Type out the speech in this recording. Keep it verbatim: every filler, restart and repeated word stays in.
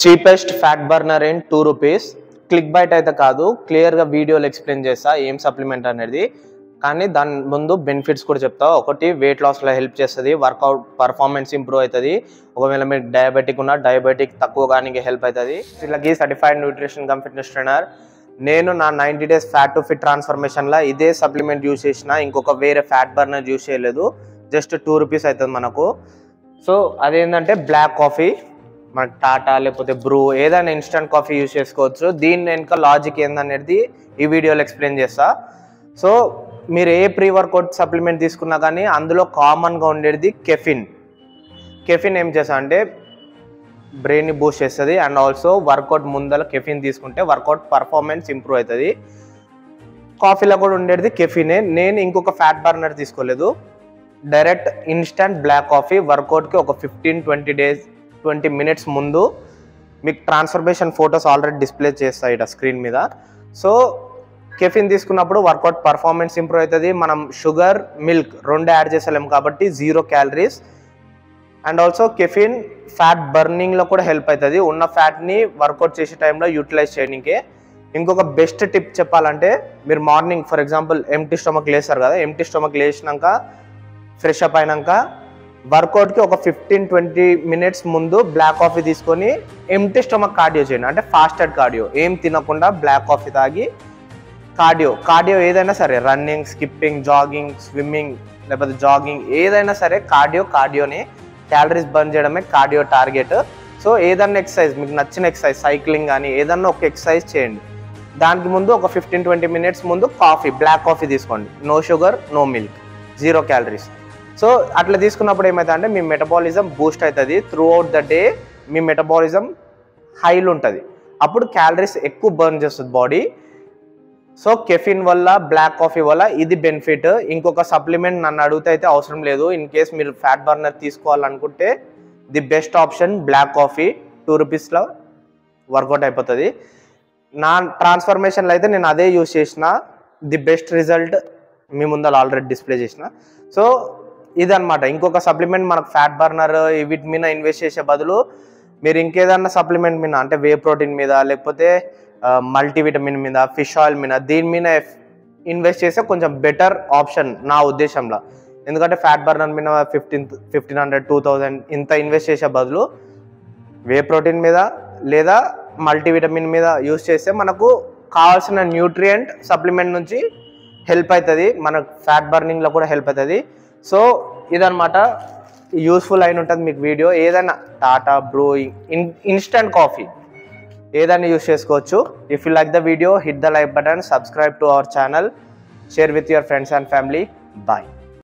Cheapest fat burner in two rupees. Click bait అయితే కాదు, క్లియర్గా వీడియోలో ఎక్స్ప్లెయిన్ చేస్తా ఏం సప్లిమెంట్ అనేది. కానీ దాని ముందు బెనిఫిట్స్ కూడా చెప్తా. ఒకటి, వెయిట్ లాస్లో హెల్ప్ చేస్తుంది, వర్కౌట్ పర్ఫార్మెన్స్ ఇంప్రూవ్ అవుతుంది. ఒకవేళ మీరు డయాబెటిక్ ఉన్నా డయాబెటిక్ తక్కువ కానీ హెల్ప్ అవుతుంది. వీళ్ళకి certified nutrition cum fitness trainer. నేను నా ninety days fat to fit ట్రాన్స్ఫర్మేషన్లో ఇదే సప్లిమెంట్ యూజ్ చేసిన, ఇంకొక వేరే ఫ్యాట్ బర్నర్ యూజ్ చేయలేదు. జస్ట్ టూ రూపీస్ అవుతుంది మనకు. సో అదేంటంటే బ్లాక్ కాఫీ, మన టాటా లేకపోతే బ్రూ ఏదైనా ఇన్స్టంట్ కాఫీ యూజ్ చేసుకోవచ్చు. దీని వెనుక లాజిక్ ఏందనేది ఈ వీడియోలో ఎక్స్ప్లెయిన్ చేస్తా. సో మీరు ఏ ప్రీ వర్కౌట్ సప్లిమెంట్ తీసుకున్నా కానీ అందులో కామన్గా ఉండేది కెఫిన్. కెఫిన్ ఏం చేస్తా అంటే బ్రెయిన్ని బూస్ట్ చేస్తుంది, అండ్ ఆల్సో వర్కౌట్ ముందర కెఫిన్ తీసుకుంటే వర్కౌట్ పర్ఫార్మెన్స్ ఇంప్రూవ్ అవుతుంది. కాఫీలో కూడా ఉండేది కెఫినే. నేను ఇంకొక ఫ్యాట్ బర్నర్ తీసుకోలేదు, డైరెక్ట్ ఇన్స్టంట్ బ్లాక్ కాఫీ. వర్కౌట్కి ఒక fifteen twenty days twenty minutes ముందు మీకు ట్రాన్స్ఫర్మేషన్ ఫొటోస్ ఆల్రెడీ డిస్ప్లే చేస్తాయి ఇక్కడ స్క్రీన్ మీద. సో కెఫిన్ తీసుకున్నప్పుడు వర్కౌట్ పర్ఫార్మెన్స్ ఇంప్రూవ్ అవుతుంది. మనం షుగర్, మిల్క్ రెండు యాడ్ చేసలేము కాబట్టి zero calories. And also caffeine fat బర్నింగ్లో కూడా హెల్ప్ అవుతుంది, ఉన్న ఫ్యాట్ని వర్కౌట్ చేసే టైంలో యూటిలైజ్ చేయడానికే. ఇంకొక బెస్ట్ టిప్ చెప్పాలంటే, మీరు morning for example empty stomach లేస్తారు కదా, ఎంటీ స్టమక్ లేచినాక ఫ్రెష్ అప్ అయినాక వర్కౌట్కి ఒక ఫిఫ్టీన్ ట్వంటీ మినిట్స్ ముందు బ్లాక్ కాఫీ తీసుకొని ఎంటీ స్టమక్ కార్డియో చేయండి. అంటే ఫాస్టెడ్ కార్డియో, ఏం తినకుండా బ్లాక్ కాఫీ తాగి కార్డియో కార్డియో ఏదైనా సరే, రన్నింగ్, స్కిప్పింగ్, జాగింగ్, స్విమ్మింగ్ లేకపోతే జాగింగ్ ఏదైనా సరే కార్డియో కార్డియోని క్యాలరీస్ బర్న్ చేయడమే కార్డియో టార్గెట్. సో ఏదన్నా ఎక్సర్సైజ్ మీకు నచ్చిన ఎక్సర్సైజ్, సైక్లింగ్ కానీ ఏదన్నా ఒక ఎక్సర్సైజ్ చేయండి. దానికి ముందు ఒక ఫిఫ్టీన్ ట్వంటీ మినిట్స్ ముందు కాఫీ, బ్లాక్ కాఫీ తీసుకోండి. No sugar, no milk, zero calories. So అట్లా తీసుకున్నప్పుడు ఏమవుతుంది అంటే మీ మెటబాలిజం బూస్ట్ అవుతుంది. త్రూ అవుట్ ద డే మీ మెటబాలిజం హైలో ఉంటుంది, అప్పుడు క్యాలరీస్ ఎక్కువ బర్న్ చేస్తుంది బాడీ. సో కెఫిన్ వల్ల, బ్లాక్ కాఫీ వల్ల ఇది బెనిఫిట్. ఇంకొక సప్లిమెంట్ నన్ను అడిగితే అయితే అవసరం లేదు. ఇన్ కేస్ మీరు ఫ్యాట్ బర్నర్ తీసుకోవాలనుకుంటే the best option black coffee. Two రూపీస్లో వర్కౌట్ అయిపోతుంది. నా ట్రాన్స్ఫర్మేషన్లో అయితే నేను అదే యూజ్ చేసిన, ది బెస్ట్ రిజల్ట్ మీ ముందర ఆల్రెడీ డిస్ప్లే చేసిన. సో ఇదనమాట. ఇంకొక సప్లిమెంట్ మనకు ఫ్యాట్ బర్నర్ వీటి మీద ఇన్వెస్ట్ చేసే బదులు మీరు ఇంకేదన్నా సప్లిమెంట్ మీద, అంటే వే ప్రోటీన్ మీద లేకపోతే మల్టీవిటమిన్ మీద, ఫిష్ ఆయిల్ మీద, దీని మీద ఇన్వెస్ట్ చేస్తే కొంచెం బెటర్ ఆప్షన్ నా ఉద్దేశంలో. ఎందుకంటే ఫ్యాట్ బర్నర్ మీద fifteen fifteen hundred two thousand ఇంత ఇన్వెస్ట్ చేసే బదులు వే ప్రోటీన్ మీద లేదా మల్టీవిటమిన్ మీద యూస్ చేస్తే మనకు కావాల్సిన న్యూట్రియంట్ సప్లిమెంట్ నుంచి హెల్ప్ అవుతుంది, మనకు ఫ్యాట్ బర్నింగ్లో కూడా హెల్ప్ అవుతుంది. సో ఇదనమాట, యూస్ఫుల్ అయిన ఉంటుంది మీకు వీడియో. ఏదైనా Tata, Bru, in instant coffee ఏదైనా యూస్ చేసుకోవచ్చు. If you like the video, hit the like button, subscribe to our channel, share with your friends and family. Bye.